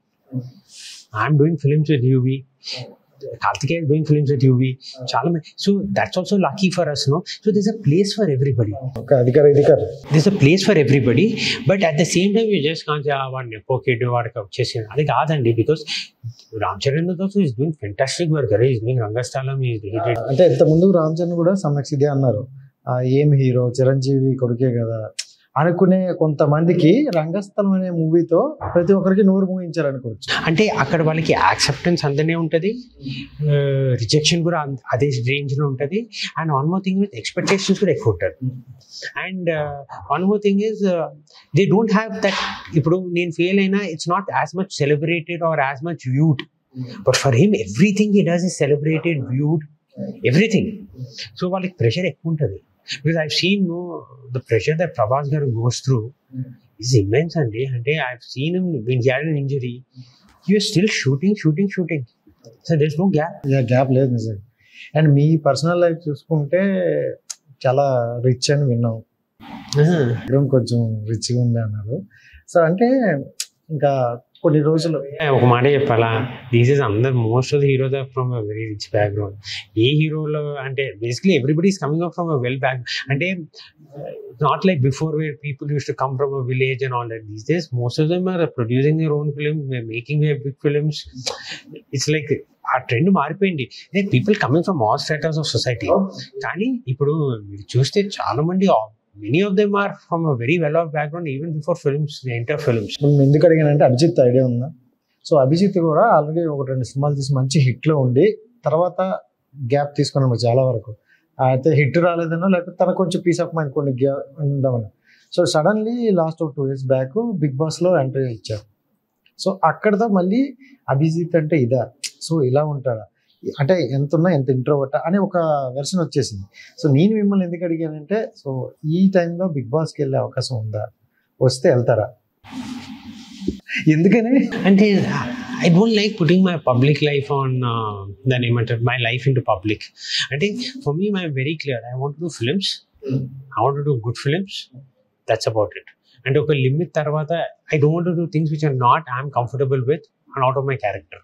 I'm doing films with U V. Karthikeya is doing films with U V. Chala, so that's also lucky for us, no? So there's a place for everybody. Okay, adhikar adhikar. There's a place for everybody, but at the same time you just can't say ah one nepo kid vaadiki vachesina. Adi kaadandi, because Ram Charan also is doing fantastic work. He is doing Rangastalam, he did. అంటే ఇంత ముందు రామ్ చరణ్ కూడా సమ్మెక్స్ ఇదే అన్నారు, ఏం హీరో చిరంజీవి కొడుకే కదా అనుకునే కొంతమందికి రంగస్థలం అనే మూవీతో ప్రతి ఒక్కరికి నోరు మూయించారు అనుకోవచ్చు. అంటే అక్కడ వాళ్ళకి యాక్సెప్టెన్స్ అందనే ఉంటుంది, రిజెక్షన్ కూడా అంత- అదే రేంజ్లో ఉంటుంది. And one more thing with expectations కూడా ఎక్కువ ఉంటుంది. And one more thing is they don't have that. ఇప్పుడు నేను ఫెయిల్ అయినా it's not as much celebrated or as much viewed, but for him everything he does is celebrated, viewed, everything. So వాళ్ళకి ప్రెషర్ ఎక్కువ ఉంటుంది. Because I've seen no, the pressure that Prabhas garu goes through is immense అండి. అంటే I've seen him when he had an injury, he was still shooting, shooting, shooting. So there's no gap. Yeah gap లేదు నిజంగా. అండ్ మీ పర్సనల్ లైఫ్ చూసుకుంటే చాలా రిచ్ అని విన్నాం, ఇప్పుడు కొంచెం రిచ్గా ఉంది అన్నారు. సో అంటే ఇంకా కొన్ని రోజులు ఒక మాట చెప్పాలా, దీస్ ఇస్ అందరు most of the heroes are from a very rich background. ఏ హీరోలో అంటే basically everybody is coming up from a well back. అంటే not like before where people used to come from a village and all that. These days most of them are producing their own film, making their big films. It's like ఆ ట్రెండ్ మారిపోయింది. People coming from all strata of society. కానీ ఇప్పుడు మీరు చూస్తే చాలా మంది, many of them are from a very well off background even before films, they enter films. నేను ఎందుకు అడిగానంటే అభిజిత్ ఐడియా ఉందా? సో అభిజిత్ కూడా ఆల్రెడీ ఒక రెండు సినిమాలు తీసి మంచి హిట్లో ఉండి తర్వాత గ్యాప్ తీసుకున్నాము చాలా వరకు. అయితే హిట్ రాలేదన్నా లేకపోతే తన కొంచెం పీస్ ఆఫ్ మైండ్ కొన్ని గ్యాప్ ఉందామని. సో సడన్లీ లాస్ట్ ఒక టూ ఇయర్స్ బ్యాక్ బిగ్ బాస్లో ఎంట్రీ ఇచ్చారు. సో అక్కడతో మళ్ళీ అభిజిత్ అంటే ఇదా, సో ఇలా ఉంటాడా, అంటే ఎంత ఉన్నా ఎంత ఇంట్రోవర్ట్ అనే ఒక వెర్షన్ వచ్చేసింది. సో నేను మిమ్మల్ని ఎందుకు అడిగానంటే, సో ఈ టైంలో బిగ్ బాస్కి వెళ్ళే అవకాశం ఉందా, వస్తే వెళ్తారా? ఎందుకని అంటే I don't like putting my public life on uh, the name of my life into public. అంటే for me I'm very clear, I want to do films, I want to do good films, that's about it. And ఒక లిమిట్ తర్వాత I don't want to do things which are not I'm comfortable with and out of my character.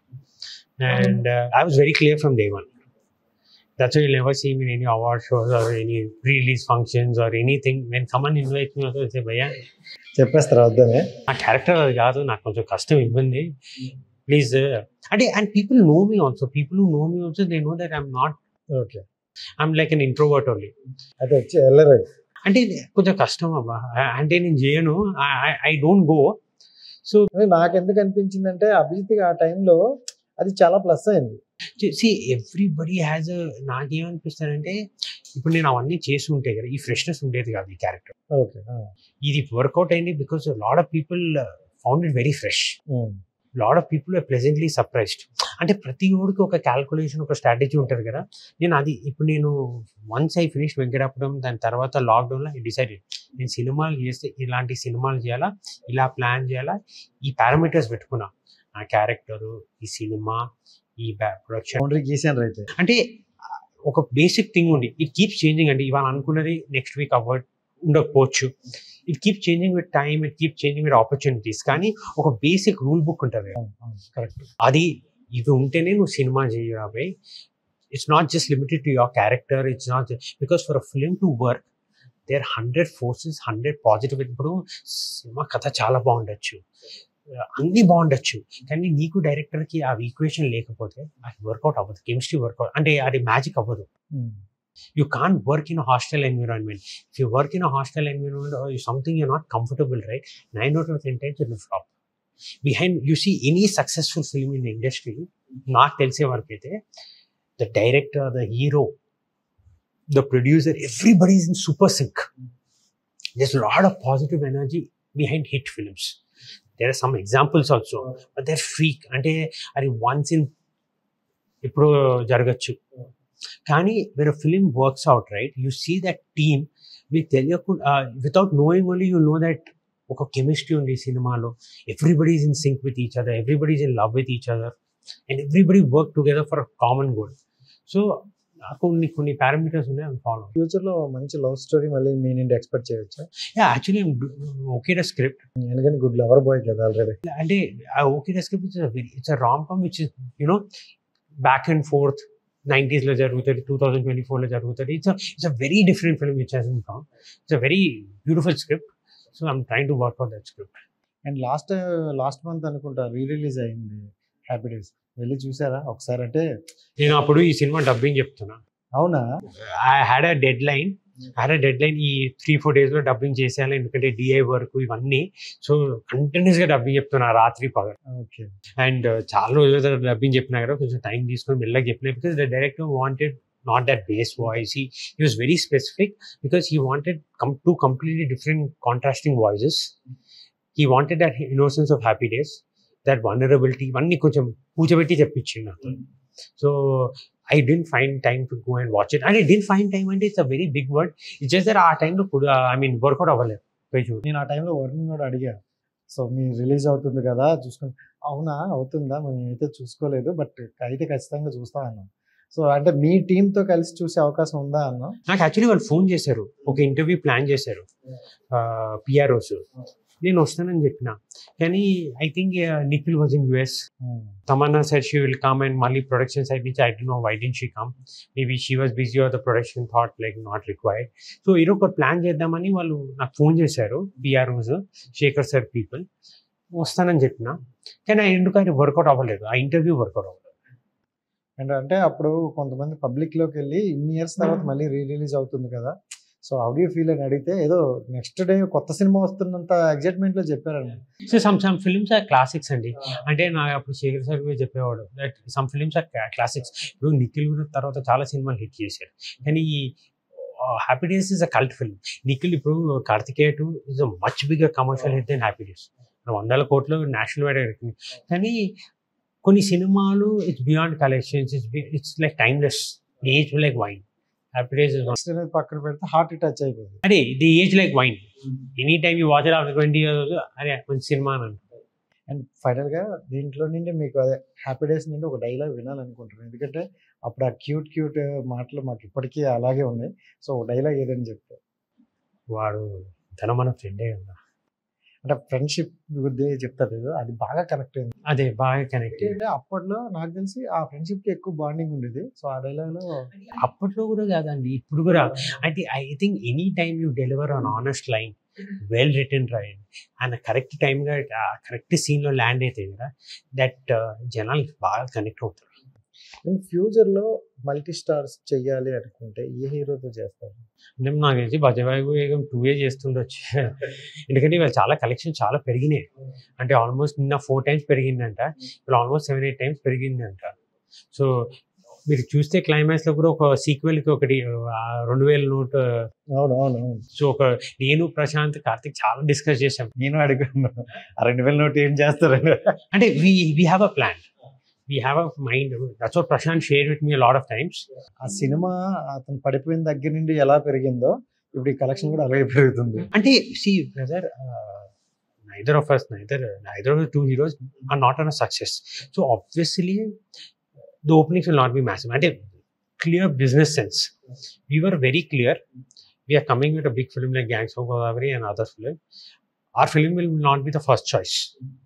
And uh, I was very clear from day one. That's why you'll never see me in any award shows or any release functions or anything. When someone invites me, also say, "Bhaiya, చెప్పేస్తారా వద్దనే? నా క్యారెక్టర్ అది కాదు, నాకు కొంచెం కష్టం ఇబ్బంది, ప్లీజ్." అంటే and people know me also, people who know me also they know that I'm not, okay, I'm like an introvert only. అయితే వచ్చి వెళ్ళరు. అంటే కొంచెం కష్టం అబ్బా, అంటే నేను చేయను, ఐ డోంట్ గో. సో నాకు ఎందుకు అనిపించింది అంటే అభిజిత్ ఆ టైంలో అది చాలా ప్లస్ అయింది. సి ఎవ్రీబడి హ్యాజ్ అ, నాకేమనిపిస్తానంటే ఇప్పుడు నేను అవన్నీ చేసి ఉంటే కదా ఈ ఫ్రెష్నెస్ ఉండేది కాదు ఈ క్యారెక్టర్. ఓకే, ఇది వర్కౌట్ అయింది because lot of people found it very fresh. Lot of people are pleasantly surprised. అంటే ప్రతి ఒడికి ఒక క్యాల్కులేషన్, ఒక స్ట్రాటజీ ఉంటుంది కదా. నేను అది ఇప్పుడు నేను వన్స్ ఐ ఫినిష్ వెంకటాపురం, దాని తర్వాత లాక్డౌన్లో ఐ డిసైడెడ్ నేను సినిమాలు చేస్తే ఇలాంటి సినిమాలు చేయాలా, ఇలా ప్లాన్ చేయాలా, ఈ పారామీటర్స్ పెట్టుకున్నా. నా క్యారెక్టరు, ఈ సినిమా, ఈ ప్రొడక్షన్ బౌండరీ గీసాను అయితే. అంటే ఒక బేసిక్ థింగ్ ఉంది, ఇట్ కీప్స్ చేంజింగ్ అండి. ఇవాళ అనుకున్నది నెక్స్ట్ వీక్ అవ్వడ్ ఉండకపోవచ్చు. It keep changing with time, it keep changing with opportunities. కానీ ఒక బేసిక్ రూల్ బుక్ ఉంటుంది, కరెక్ట్. అది ఇవి ఉంటేనే నువ్వు సినిమా చేయరాబోయ్. It's not just limited to your character, it's not because for a film to work there hundred forces, hundred positive. ఇప్పుడు సినిమా కథ చాలా బాగుండొచ్చు, అన్ని బాగుండొచ్చు, కానీ నీకు డైరెక్టర్కి ఆ ఈక్వేషన్ లేకపోతే అది వర్కౌట్ అవ్వదు, కెమిస్ట్రీ వర్కౌట్ అంటే అది మ్యాజిక్ అవ్వదు. You can't work in a hostile environment. If you work in a hostile environment or something you're not comfortable, right, nine out of ten times it will flop. Behind, you see any successful film in the industry, not telse work aithe, the director, the hero, the producer, everybody is in super sync. There's a lot of positive energy behind hit films. There are some examples also, but they're freak. Ante ari once in ippudu jaragachu. కానీ when a film works out, right, you see that team మీకు తెలియకుండా, without knowing only you know that ఒక కెమిస్ట్రీ ఉంది సినిమాలో, everybody is in sync with each other, everybody is in love with each other, and everybody work together for a common goal. So కొన్ని కొన్ని పారామీటర్స్ ఉన్నాయి, అవి ఫాలో. ఫ్యూచర్ లో మంచి లవ్ స్టోరీ మళ్ళీ మీ నుండి ఎక్స్పెక్ట్ చేయొచ్చా? Yeah, actually okay the script, ఎందుకంటే గుడ్ లవర్ బాయ్ కదా ఆల్రెడీ. అంటే okay the script it's it's a rom com which is you know back and forth, నైంటీస్లో జరుగుతుంది, టూ థౌజండ్ ట్వంటీ ఫోర్లో జరుగుతుంది. It's it's a very different film which he's come. It's a very beautiful script. So I'm trying to work out that script. And last last month అనుకుంటా రీ రిలీజ్ అయింది హ్యాపీ డేస్, వెళ్ళి చూసారా ఒకసారి? అంటే నేను అప్పుడు ఈ సినిమా డబ్బింగ్ చెప్తున్నా. అవునా? I had a deadline అరే డెడ్ లైన్ ఈ త్రీ ఫోర్ డేస్లో డబ్బింగ్ చేసేయాలి, ఎందుకంటే డిఐ వర్క్ ఇవన్నీ. సో కంటిన్యూస్గా డబ్బింగ్ చెప్తున్నా రాత్రి పగలు. ఓకే. అండ్ చాలా రోజుల డబ్బింగ్ చెప్పినా కదా కొంచెం టైం తీసుకొని మెల్లగా చెప్పినా, because the director wanted not that bass voice. He, he was very specific because he wanted com- two completely different contrasting voices. He wanted that innocence of Happy Days, that vulnerability. Ivanni koncham poochabetti cheppichindu natho. So I didn't find time to go and watch it. And I didn't find time, and it's a very big word. It's just that ఆ టైంలో కూడా I mean workout అవ్వలేదు. నేను ఆ టైంలో వరుణ్ కూడా అడిగా, సో మీ రిలీజ్ అవుతుంది కదా చూసుకుని, అవునా అవుతుందా మరి నేనైతే చూసుకోలేదు, బట్ అయితే ఖచ్చితంగా చూస్తా అన్నాను. సో అంటే మీ టీంతో కలిసి చూసే అవకాశం ఉందా అన్న? నాకు యాక్చువల్లీ వాళ్ళు ఫోన్ చేశారు, ఒక ఇంటర్వ్యూ ప్లాన్ చేశారు పిఆర్ఓస్. నేను వస్తానని చెప్పిన, కానీ I think Nikhil was in US. Tamannaah said she will come, and మళ్ళీ ప్రొడక్షన్ సైడ్ నుంచి I don't know why didn't she come. Maybe she was busy or the production thought like not required. So ఇది ఒక ప్లాన్ చేద్దామని వాళ్ళు నాకు ఫోన్ చేశారు పిఆర్ఓస్, శేఖర్ సార్ పీపుల్. వస్తానని చెప్పిన, కానీ ఆ ఎందుకు అది వర్కౌట్ అవ్వలేదు, ఆ ఇంటర్వ్యూ వర్కౌట్ అవ్వలేదు. అండ్ అంటే అప్పుడు కొంతమంది పబ్లిక్లోకి వెళ్ళి ఇన్ని ఇయర్స్ తర్వాత మళ్ళీ రీ రిలీజ్ అవుతుంది కదా, so how do you feel అని అడిగితే ఏదో నెక్స్ట్ డే కొత్త సినిమా వస్తున్నంత ఎగ్జైట్మెంట్లో చెప్పారండి. So some some films are classics అండి. అంటే నాకు అప్పుడు శేఖర్ సార్ కూడా చెప్పేవాడు that some films are classics. ఇప్పుడు నిఖిల్ కూడా తర్వాత చాలా సినిమాలు హిట్ చేశారు, కానీ ఈ Happy Days is a cult film. Nikhil ఇప్పుడు Karthikeya two is a much bigger commercial hit than Happy Days. వందల కోట్లు నేషనల్ వైడ్ అవుతుంది, కానీ కొన్ని సినిమాలు it's beyond collections, it's it's like timeless, age like wine. Happy Days పక్కన పెడితే హార్ట్ టచ్ అయిపోతుంది. అదే the age like wine, any time you watch it after twenty years, అరే మంచి సినిమా అని అంటారు. అండ్ ఫైనల్గా దీంట్లో నుండి మీకు అదే హ్యాపీ డేస్ నుండి ఒక డైలాగ్ వినాలనుకుంటున్నాను, ఎందుకంటే అప్పుడు ఆ క్యూట్ క్యూట్ మాటలు మాకు ఇప్పటికీ అలాగే ఉన్నాయి. సో ఒక డైలాగ్ ఏదని చెప్తారు? వాడు తన మన ఫ్రెండే కదా, అంటే ఫ్రెండ్షిప్ గురించి చెప్తారు, అది బాగా కనెక్ట్ అయింది. అదే బాగా కనెక్ట్ అంటే అప్పట్లో నాకు తెలిసి ఆ ఫ్రెండ్షిప్ కి ఎక్కువ బాండింగ్ ఉండేది. సో ఆ డైలాగ్ లో అప్పట్లో కూడా కాదండి, ఇప్పుడు కూడా. అంటే I think any time you deliver on honest line, well return rain, and correct టైంగా కరెక్ట్ సీన్లో ల్యాండ్ అయితే కదా, దట్ జనాలు బాగా కనెక్ట్ అవుతారు. నేను ఫ్యూచర్లో మల్టీ స్టార్స్ చెయ్యాలి అనుకుంటే ఏ హీరోతో చేస్తారు? అంటే నాకు తెలిసి బజవాయి వేగం టూ ఏ చేస్తుండొచ్చు, ఎందుకంటే ఇవాళ చాలా కలెక్షన్ చాలా పెరిగినాయి. అంటే ఆల్మోస్ట్ నిన్న ఫోర్ టైమ్స్ పెరిగిందంట, ఇప్పుడు ఆల్మోస్ట్ సెవెన్ ఎయిట్ టైమ్స్ పెరిగిందంట. సో మీరు చూస్తే క్లైమాక్స్లో కూడా ఒక సీక్వెల్కి ఒకటి రెండు వేల నోట్. అవును అవును అవును. సో ఒక నేను ప్రశాంత్ కార్తిక్ చాలా డిస్కస్ చేసాం. నేను అడుగుతున్నాను ఆ రెండు వేల నోట్ ఏం చేస్తారు అంటే we we have a plan, we have a mind. That's what Prashant shared with me a lot of times. ఆ సినిమా అతను పడిపోయిన దగ్గర నుండి ఎలా పెరిగిందో ఇప్పుడు ఈ కలెక్షన్ కూడా అలాగే పెరుగుతుంది. అంటే see brother, uh, neither of us neither neither of the two heroes are not on a success. So obviously the openings will not be massive. And a clear business sense, we were very clear, we are coming with a big film like Gangs of Godavari and other film. Our film will not be the first choice,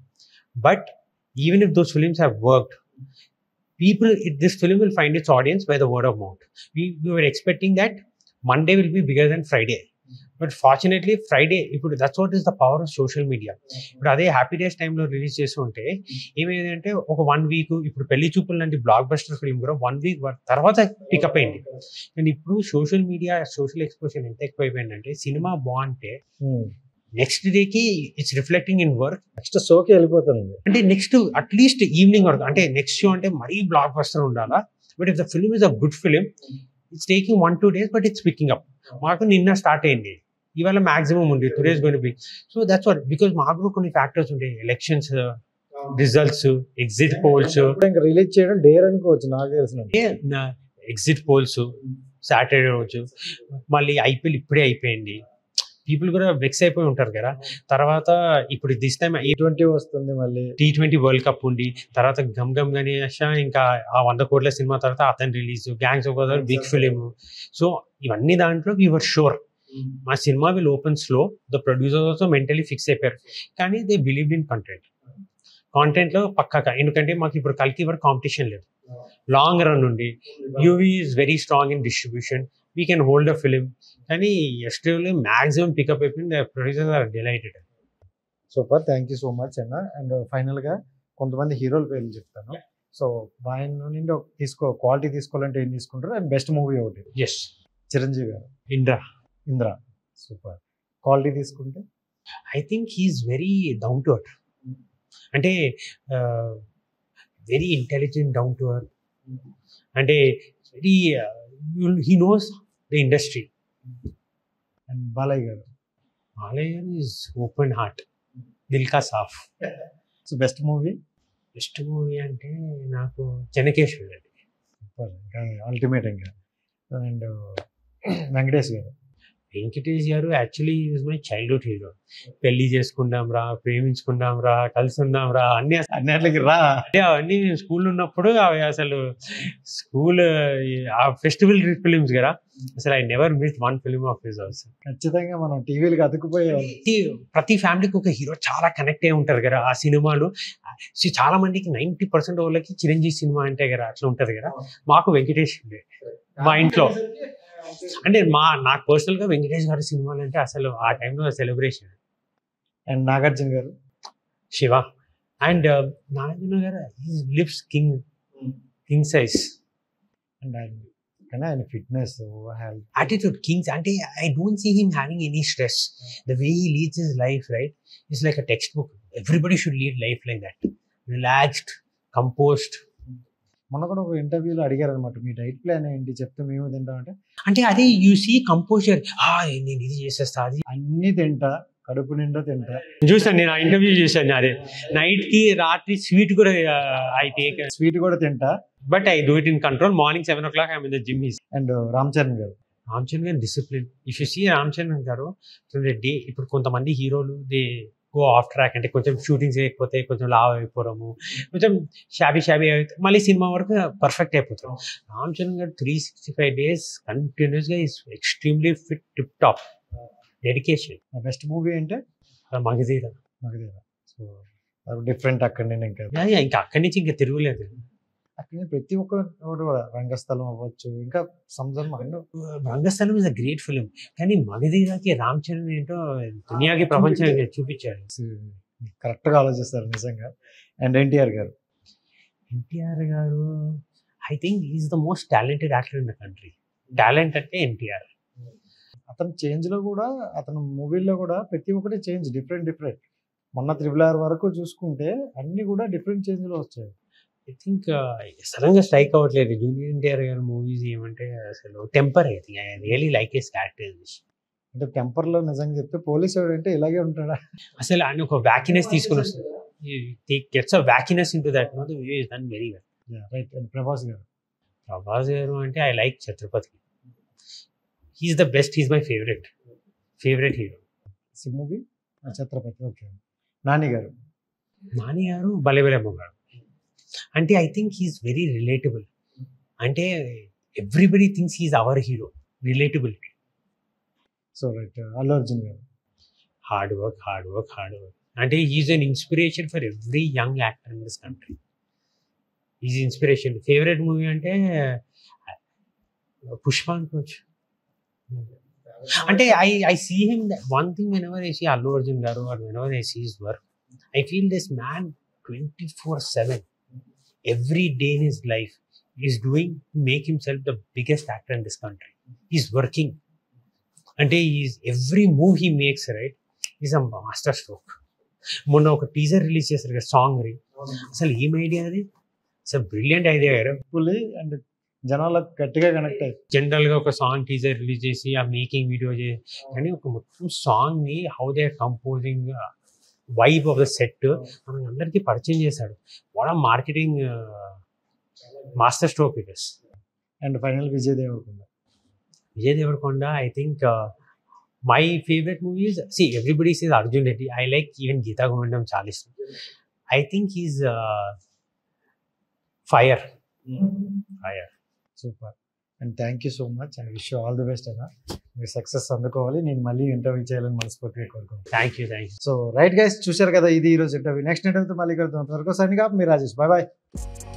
but even if those films have worked, people, it, this film will find its audience by the word of mouth. We, we were expecting that Monday will be bigger than Friday, but fortunately Friday, ఇప్పుడు that's what is the power of social media. ఇప్పుడు అదే హ్యాపీ డేస్ టైంలో రిలీజ్ చేసి ఉంటే ఏమైందంటే ఒక వన్ వీక్, ఇప్పుడు పెళ్లి చూపులు లాంటి బ్లాక్ బస్టర్ ఫిల్మ్ కూడా వన్ వీక్ తర్వాత పికప్ అయింది. కానీ ఇప్పుడు సోషల్ మీడియా సోషల్ ఎక్స్పోజర్ ఎంత ఎక్కువ అయిపోయిందంటే సినిమా బాగుంటే నెక్స్ట్ డేకి it's reflecting in work, next షోకి వెళ్ళిపోతుంది. అంటే నెక్స్ట్ అట్లీస్ట్ ఈవినింగ్ వరకు, అంటే నెక్స్ట్ షో అంటే మరీ బ్లాక్ బస్టర్ ఉండాలా, but if the film is a good film it's taking one two days but it's picking up. మాకు నిన్న స్టార్ట్ అయింది, ఇవాళ మాక్సిమం ఉంది, today is going to be. So that's what, because మాకు కొన్ని ఫ్యాక్టర్స్ ఉంటాయి, ఎలక్షన్స్, రిజల్ట్స్, ఎగ్జిట్ పోల్స్. ఇంకా రిలీజ్ చేయడం డేర్ అనుకోవచ్చు నాకు తెలిసిన. ఎగ్జిట్ పోల్స్ సాటర్డే రోజు, మళ్ళీ ఐపీఎల్ ఇప్పుడే అయిపోయింది, పీపుల్ కూడా వెక్స్ అయిపోయి ఉంటారు కదా. తర్వాత ఇప్పుడు దిస్ టైమ్ టీ ట్వంటీ వస్తుంది, మళ్ళీ టీ ట్వంటీ వరల్డ్ కప్ ఉండి, తర్వాత గమ్ గమ్ గణేష్, ఇంకా ఆ వంద కోట్ల సినిమా తర్వాత అతని release, gangs of Godavari big film. So ఇవన్నీ దాంట్లో వీ వర్ షూర్ మా cinema will open slow. The producers also mentally fix అయిపోయారు, కానీ దే బిలీవ్డ్ ఇన్ కంటెంట్. కాంటెంట్లో పక్కాగా, ఎందుకంటే మాకు ఇప్పుడు కల్కి వరకు కాంపిటీషన్ లేదు, లాంగ్ రన్ ఉండి UV is very strong in distribution, we can hold a film. కానీ ఎస్ట్రేలో మ్యాక్సిమం పికప్ అయిపోయింది, producers are delighted. Super, thank you so much అన్న. అండ్ ఫైనల్గా కొంతమంది హీరోల పేర్లు చెప్తాను. సో ఆయన నుండి తీసుకో క్వాలిటీ తీసుకోవాలంటే ఏం తీసుకుంటారు? అండ్ బెస్ట్ మూవీ ఒకటి. Yes, Chiranjeevi garu. Indra. Indra. Super. Quality తీసుకుంటే I think he's very down to earth. అంటే very intelligent, down to earth. అంటే very he knows the industry. And Balayya garu. Balayya garu is open heart, దిల్ కా సాఫ్. So best movie. Best movie అంటే నాకు చెన్నకేశ్వరి అండి. సూపర్, ఇంకా అల్టిమేట్. ఇంకా and Venkatesh garu. Venkatesh garu actually is my childhood hero. Pelli Chesukundam రా, ప్రేమించుకుందాం రా, కలిసి ఉందాం రా, అన్ని అన్నిటికి రా అంటే అవన్నీ నేను స్కూల్ ఉన్నప్పుడు అవి అసలు స్కూల్ ఆ ఫెస్టివల్ ఫిలిమ్స్ కదా. అసలు I never miss one film of his also. ఖచ్చితంగా మనం టీవీలకు అతుకుపోయాం. ప్రతి ఫ్యామిలీకి ఒక హీరో చాలా కనెక్ట్ అయి ఉంటారు కదా ఆ సినిమాలు. సో చాలా మందికి నైంటీ పర్సెంట్ వాళ్ళకి చిరంజీవి సినిమా అంటే కదా అట్లా ఉంటది కదా. మాకు వెంకటేష్ ఉండే మా ఇంట్లో. అంటే మా నాకు పర్సనల్ గా వెంకటేష్ గారి సినిమాలు అంటే అసలు ఆ టైంలో సెలబ్రేషన్. అండ్ నాగార్జున గారు. Shiva. And Nagarjuna garu lips king, king size. And ఆయన కానీ ఆయన ఫిట్నెస్, హెల్త్, యాటిట్యూడ్ కింగ్స్. అంటే I don't see him having any stress. The way he leads his life right it's like a textbook. Everybody should lead life like that, relaxed, composed. మొన్న కూడా ఒక ఇంటర్వ్యూలో అడిగారు అనమాట, మీ డైట్ ప్లాన్ ఏంటి చెప్తే మేము తింటామంటే, అంటే అదే యూ సీ కంపోజర్. నేను ఇది చేసేస్తా, అది అన్ని తింటా, కడుపు నిండా తింటా. చూసాను నేను ఆ ఇంటర్వ్యూ చూసాను. అదే నైట్ కి రాత్రి స్వీట్ కూడా ఐ టేక్, స్వీట్ కూడా తింటా, but I do it in control. Morning seven o'clock I in the gym. And Ram Charan garu. Ram Charan garu discipline. If you see Ram Charan garu day, ఇప్పుడు కొంతమంది హీరోలు దే గో ఆఫ్ ట్రాక్, అంటే కొంచెం షూటింగ్స్ చేయకపోతే కొంచెం లావ్ అయిపోవడము, కొంచెం షాబీ షాబీ అయితే మళ్ళీ సినిమా వరకు పర్ఫెక్ట్ అయిపోతాం. Ram Charan garu three sixty five days కంటిన్యూస్గా is extremely fit, tip top, dedication. Best movie అంటే మగధీర. మగధీర. So different. అక్కడ నేను ఇంకా ఇంకా అక్కడి నుంచి ఇంకా తిరుగులేదు. అక్కడ ప్రతి ఒక్క కూడా రంగస్థలం అవ్వచ్చు, ఇంకా సంజన్ Rangasthalam is a great film. కానీ మగధీరకి రామ్ చరణ్ ఏంటో దునియాకి ప్రపంచానికి చూపించాడు. కరెక్ట్గా ఆలోచిస్తారు నిజంగా. And NTR garu. NTR garu I think is the most talented actor in the country. Talent అంటే ఎన్టీఆర్. అతను చేంజ్ లో కూడా, అతను మూవీల్లో కూడా ప్రతి ఒక్కటి చేంజ్, డిఫరెంట్ డిఫరెంట్. మొన్న త్రిబుల్ ఆర్ వరకు చూసుకుంటే అన్ని కూడా డిఫరెంట్ చేంజ్ లో వచ్చాయి. ఐ థింక్ సడన్ గా స్ట్రైక్ అవ్వట్లేదు జూనియర్ ఎన్టీఆర్ గారి మూవీస్ ఏమంటే అసలు Temper. I think I really like his character. అంటే టెంపర్ లో నిజంగా చెప్తే పోలీస్ వాడు అంటే ఇలాగే ఉంటాడా అసలు. ఆయన ఒక వ్యాకినెస్ తీసుకుని వస్తుంది. Gets a wackiness into that. No the way is done very well. Right. And Prabhas garu. Prabhas garu అంటే I like Chatrapathi. He's the best. He's my favourite favourite hero. Movie Chatrapathi. Okay. Nani garu. Nani garu భలే భలే గారు. అంటే I think he's very relatable. అంటే everybody thinks he's our hero. Relatability. So right. Allu Arjun garu. Hard work, hard work, hard work. అంటే he's an inspiration for every young actor in this country. Is inspiration. Favourite movie అంటే పుష్ప అనుకోవచ్చు. అంటే I I see him one thing whenever I see Allu Arjun garu or whenever I see his work, I feel this man twenty four seven every day in his life he is doing to make himself the biggest actor in this country. He is working and he is every move he makes right is a master stroke. మొన్న ఒక టీజర్ రిలీజ్ చేశారు కదా సాంగ్ రి. అసలు ఏం ఐడియా అది. అసలు బ్రిలియంట్ ఐడియా కదా. అండ్ జనాలకు గట్టిగా కనెక్ట్ అయ్యి జనరల్ గా ఒక సాంగ్ టీజర్ రిలీజ్ చేసి ఆ మేకింగ్ వీడియో చేసి, కానీ ఒక మొత్తం సాంగ్ ని how they are composing, vibe of the set మనం అందరికీ పరిచయం చేశాడు. What a marketing master stroke it is. And final Vijay Deverakonda. Vijay Deverakonda I think my favourite movies see everybody says Arjun Reddy. I like even Geetha Govindam చాలా ఇష్టం. I think is fire fire. Super. And thank you so much. I wish all the best అన్న. మీరు సక్సెస్ అందుకోవాలి. నేను మళ్ళీ ఇంటర్వ్యూ చేయాలని మనస్ఫూర్తిగా కోరుకుంటున్నాను. Thank you thank you. So right guys, చూశారు కదా ఇది ఈరోజు ఇంటర్వ్యూ. నెక్స్ట్ ఇంటర్వ్యూతో మళ్ళీ కలుద్దాం. త్వరగా సైనింగ్ ఆఫ్. మీ రాజేష్. Bye bye.